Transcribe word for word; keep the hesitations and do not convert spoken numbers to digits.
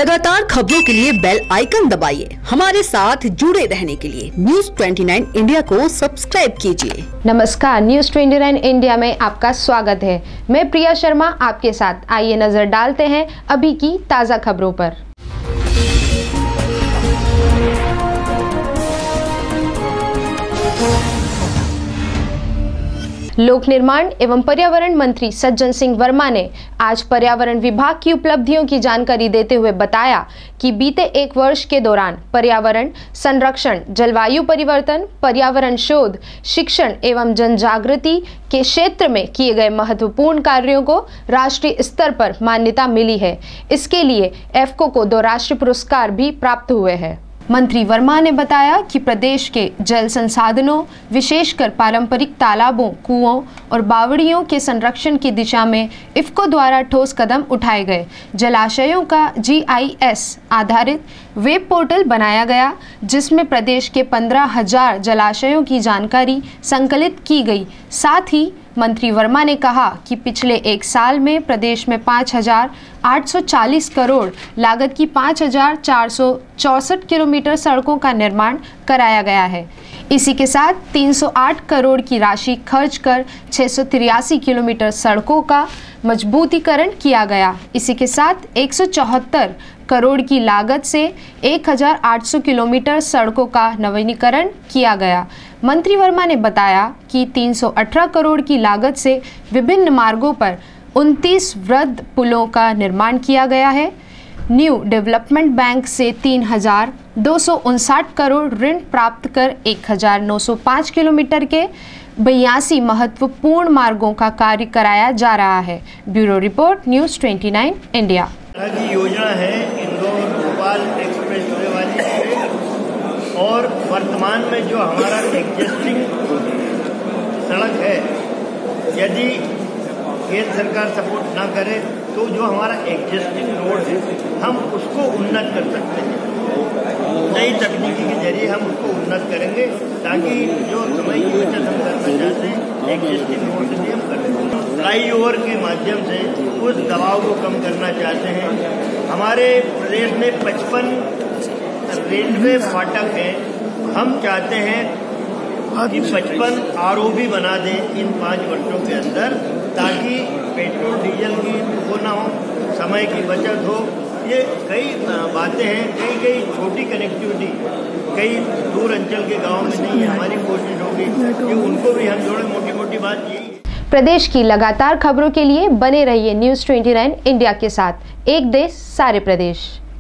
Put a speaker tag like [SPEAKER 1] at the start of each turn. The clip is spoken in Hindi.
[SPEAKER 1] लगातार खबरों के लिए बेल आइकन दबाइए। हमारे साथ जुड़े रहने के लिए न्यूज़ उनतीस इंडिया को सब्सक्राइब कीजिए।
[SPEAKER 2] नमस्कार, न्यूज़ उनतीस इंडिया में आपका स्वागत है। मैं प्रिया शर्मा आपके साथ। आइए नजर डालते हैं अभी की ताज़ा खबरों पर। लोक निर्माण एवं पर्यावरण मंत्री सज्जन सिंह वर्मा ने आज पर्यावरण विभाग की उपलब्धियों की जानकारी देते हुए बताया कि बीते एक वर्ष के दौरान पर्यावरण संरक्षण, जलवायु परिवर्तन, पर्यावरण शोध, शिक्षण एवं जनजागृति के क्षेत्र में किए गए महत्वपूर्ण कार्यों को राष्ट्रीय स्तर पर मान्यता मिली है। इसके लिए एफको को दो राष्ट्रीय पुरस्कार भी प्राप्त हुए हैं। मंत्री वर्मा ने बताया कि प्रदेश के जल संसाधनों, विशेषकर पारंपरिक तालाबों, कुओं और बावड़ियों के संरक्षण की दिशा में इफ्को द्वारा ठोस कदम उठाए गए। जलाशयों का जी आई एस आधारित वेब पोर्टल बनाया गया, जिसमें प्रदेश के पंद्रह हजार जलाशयों की जानकारी संकलित की गई। साथ ही मंत्री वर्मा ने कहा कि पिछले एक साल में प्रदेश में पाँच हजार आठ सौ चालीस करोड़ लागत की पाँच हजार चार सौ चौसठ किलोमीटर सड़कों का निर्माण कराया गया है। इसी के साथ तीन सौ आठ करोड़ की राशि खर्च कर छह सौ तिरासी किलोमीटर सड़कों का मजबूतीकरण किया गया। इसी के साथ एक सौ चौहत्तर करोड़ की लागत से एक हजार आठ सौ किलोमीटर सड़कों का नवीनीकरण किया गया। मंत्री वर्मा ने बताया कि तीन सौ अठारह करोड़ की लागत से विभिन्न मार्गों पर उनतीस वृहद पुलों का निर्माण किया गया है। न्यू डेवलपमेंट बैंक से तीन हजार दो सौ उनसाठ करोड़ ऋण प्राप्त कर एक हजार नौ सौ पाँच किलोमीटर के बयासी महत्वपूर्ण मार्गों का कार्य कराया जा रहा है। ब्यूरो रिपोर्ट, न्यूज़ उनतीस इंडिया।
[SPEAKER 3] की योजना है इंदौर भोपाल एक्सप्रेसवे वाली, और वर्तमान में जो हमारा एग्जिस्टिंग सड़क है, यदि केंद्र सरकार सपोर्ट ना करे तो जो हमारा एग्जिस्टिंग रोड है हम उसको उन्नत कर सकते हैं। नई तकनीकी के जरिए हम उसको उन्नत करेंगे, ताकि जो समय की बचत हम करना चाहते हैं एग्जिस्टिंग रोड से भी हम कर सकते। फ्लाई ओवर के माध्यम से उस दबाव को कम करना चाहते हैं। हमारे प्रदेश में पचपन रेलवे फाटक है। हम चाहते हैं कि पचपन आर ओ बी बना दें इन पाँच वर्षों के अंदर, ताकि पेट्रोल डीजल की वो ना हो, समय की बचत हो। ये कई बातें हैं, कई कई छोटी कनेक्टिविटी कई दूर अंचल के गांव में नहीं है। हमारी कोशिश होगी कि उनको भी हम जोड़ें। मोटी मोटी बात यही है।
[SPEAKER 2] प्रदेश की लगातार खबरों के लिए बने रहिए न्यूज़ उनतीस इंडिया के साथ। एक देश, सारे प्रदेश।